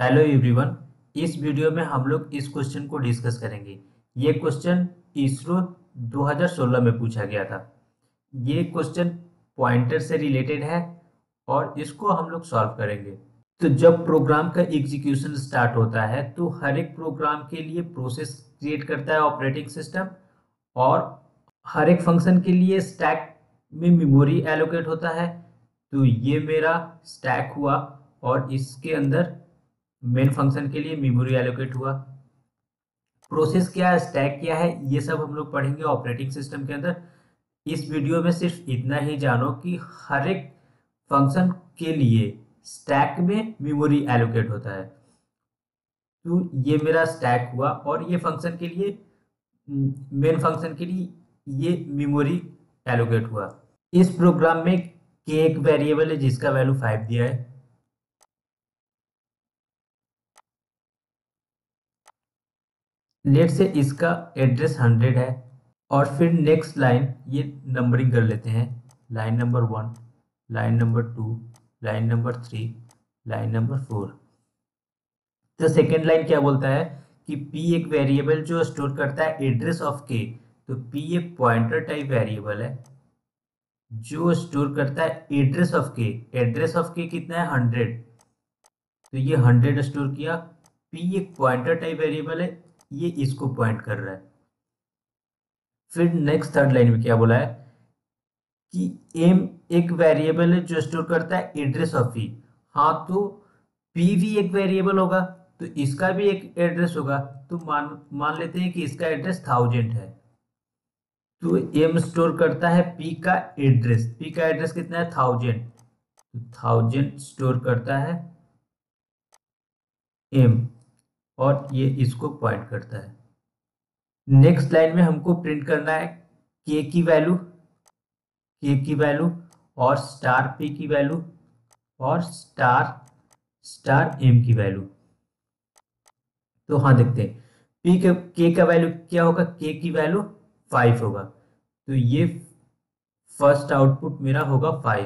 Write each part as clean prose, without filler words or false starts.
Hello everyone. इस video में हम लोग इस क्वेश्चन को डिस्कस करेंगे। ये क्वेश्चन इसरो 2016 में पूछा गया था। ये क्वेश्चन पॉइंटर से रिलेटेड है और इसको हम लोग सॉल्व करेंगे। तो जब प्रोग्राम का एग्जीक्यूशन स्टार्ट होता है तो हर एक प्रोग्राम के लिए प्रोसेस क्रिएट करता है ऑपरेटिंग सिस्टम, और हर एक फंक्शन के लिए स्टैक में मेमोरी एलोकेट होता है। तो ये मेरा स्टैक हुआ और इसके अंदर मेन फंक्शन के लिए मेमोरी एलोकेट हुआ। प्रोसेस क्या है, स्टैक क्या है, ये सब हम लोग पढ़ेंगे ऑपरेटिंग सिस्टम के अंदर। इस वीडियो में सिर्फ इतना ही जानो कि हर एक फंक्शन के लिए स्टैक में मेमोरी एलोकेट होता है। तो ये मेरा स्टैक हुआ और ये फंक्शन के लिए, मेन फंक्शन के लिए ये मेमोरी एलोकेट हुआ। इस प्रोग्राम में के एक वेरिएबल है जिसका वैल्यू 5 दिया है। लेट से इसका एड्रेस 100 है। और फिर नेक्स्ट लाइन ये नंबरिंग कर लेते हैं। Line number 1, line number 2, line number 3, line number 4। तो सेकेंड लाइन क्या बोलता है कि p एक वेरिएबल जो स्टोर करता है एड्रेस ऑफ k। तो p एक पॉइंटर टाइप वेरिएबल है जो स्टोर करता है address of k। Address of k कितना है, 100। तो ये 100 स्टोर किया। p एक पॉइंटर टाइप वेरिएबल है, ये इसको पॉइंट कर रहा है। फिर नेक्स्ट थर्ड लाइन में क्या बोला है कि m एक वेरिएबल है जो स्टोर करता है एड्रेस ऑफ p। हाँ, तो p भी एक वेरिएबल होगा तो इसका भी एक एड्रेस होगा। तो मान लेते हैं कि इसका एड्रेस 1000 है। तो m स्टोर करता है p का एड्रेस। p का एड्रेस कितना है, 1000। तो 1000 स्टोर करता है m और ये इसको पॉइंट करता है। नेक्स्ट लाइन में हमको प्रिंट करना है k की वैल्यू, और स्टार p की वैल्यू और स्टार m की वैल्यू। तो हाँ, देखते हैं k का वैल्यू क्या होगा, k की वैल्यू 5 होगा। तो ये फर्स्ट आउटपुट मेरा होगा 5।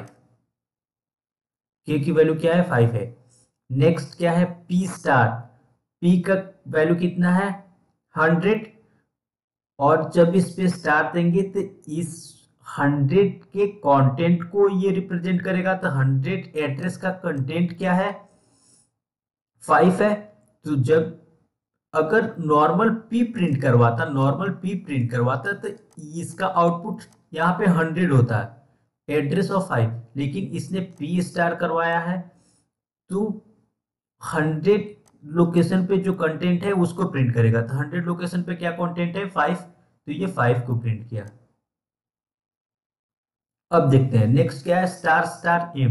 k की वैल्यू क्या है, 5 है। नेक्स्ट क्या है, p स्टार। p का वैल्यू कितना है, 100। और जब इस पे स्टार देंगे तो इस 100 के कंटेंट को ये रिप्रेजेंट करेगा। तो 100 एड्रेस का कंटेंट क्या है, 5 है। तो जब अगर नॉर्मल p प्रिंट करवाता तो इसका आउटपुट यहाँ पे 100 होता है, एड्रेस ऑफ 5। लेकिन इसने p स्टार करवाया है तो 100 लोकेशन पे जो कंटेंट है उसको प्रिंट करेगा। तो 100 लोकेशन पे क्या कंटेंट है, 5। तो ये 5 को प्रिंट किया। अब देखते हैं नेक्स्ट क्या है, स्टार एम।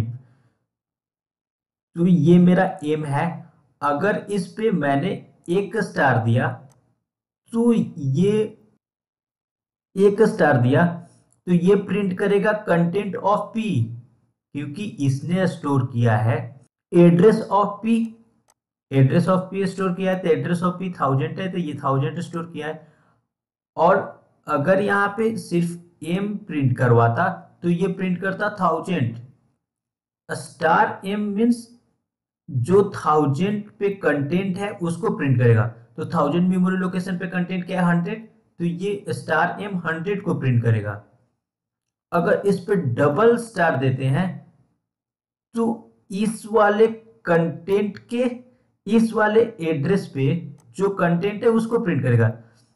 तो ये मेरा एम है। अगर इस पे मैंने एक स्टार दिया तो ये एक स्टार दिया तो ये प्रिंट करेगा कंटेंट ऑफ पी, क्योंकि इसने स्टोर किया है address of P. Address of P store किया है तो एड्रेस ऑफ पी 1000 है, तो ये 1000 स्टोर किया है। और अगर यहाँ पे सिर्फ एम प्रिंट करवाता तो ये प्रिंट करता 1000। स्टार एम मीन्स जो 1000 पे कंटेंट है उसको प्रिंट करेगा। तो 1000 मेमोरी लोकेशन पे कंटेंट क्या है, 100। तो ये स्टार एम 100 को प्रिंट करेगा। अगर इस पे डबल स्टार देते हैं तो इस वाले कंटेंट के, इस वाले एड्रेस पे जो कंटेंट है उसको प्रिंट करेगा।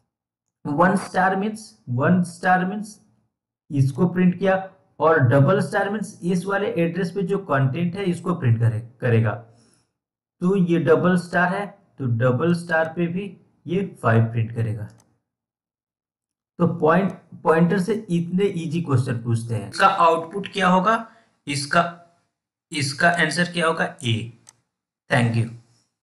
1 स्टार मीन्स इसको प्रिंट किया, और डबल स्टार मीन्स इस वाले एड्रेस पे जो कंटेंट है इसको प्रिंट करेगा। तो ये डबल स्टार है तो डबल स्टार पे भी ये 5 प्रिंट करेगा। तो पॉइंटर से इतने इजी क्वेश्चन पूछते हैं। इसका आउटपुट क्या होगा, इसका आंसर क्या होगा, ए। Thank you.